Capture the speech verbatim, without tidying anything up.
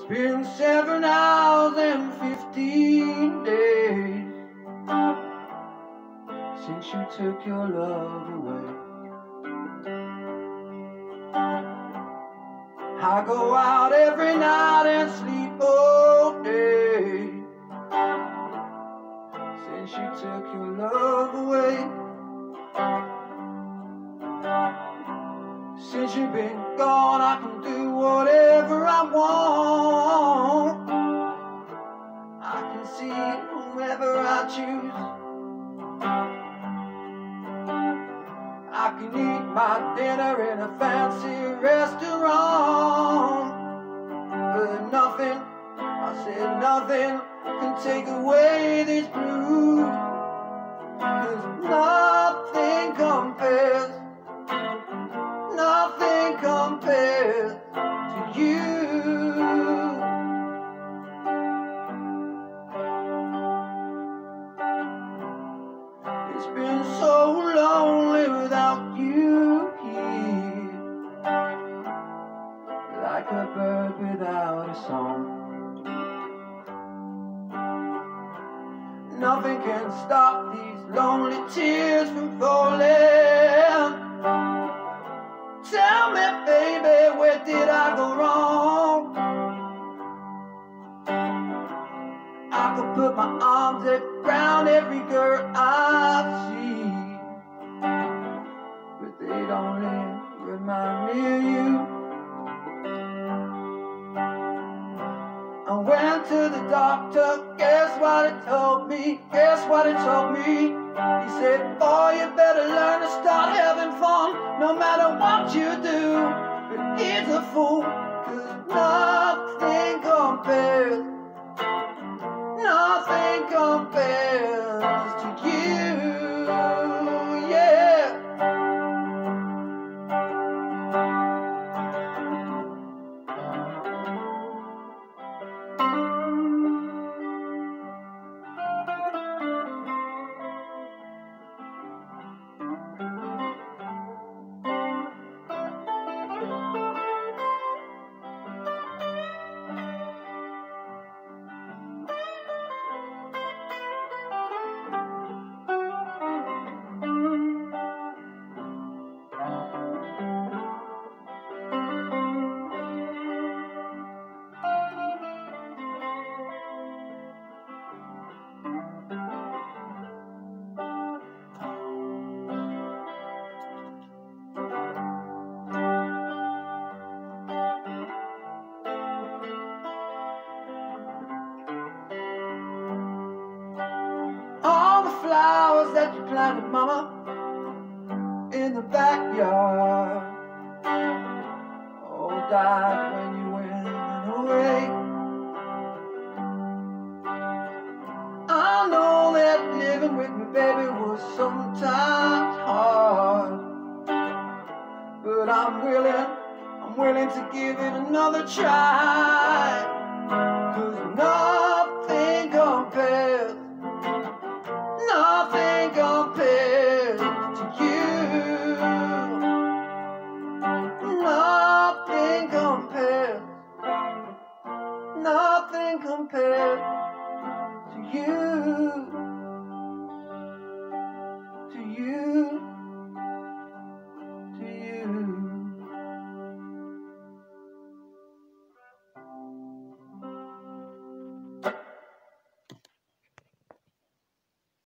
It's been seven hours and fifteen days since you took your love away. I go out every night and sleep all day since you took your love away. Since you've been gone, I can do whatever I want. I can see whomever I choose. I can eat my dinner in a fancy restaurant, but nothing, I said nothing, can take away this blues. 'Cause nothing compares, nothing compares to you. It's been so lonely without you here, like a bird without a song. Nothing can stop these lonely tears from falling. Tell me, baby, where did I go wrong? I could put my arms around every girl I see, but they'd only remind me of you. I went to the doctor, guess what he told me? Guess what he told me? He said, boy, you better learn to start having fun, no matter what you do. But he's a fool, 'cause nothing compares, nothing compares to you, yeah. Flowers that you planted, mama, in the backyard, all died when you went away. I know that living with me, baby, was sometimes hard, but I'm willing, I'm willing to give it another try. 'Cause nothing compares, nothing compares to you. Nothing compares, nothing compares to you.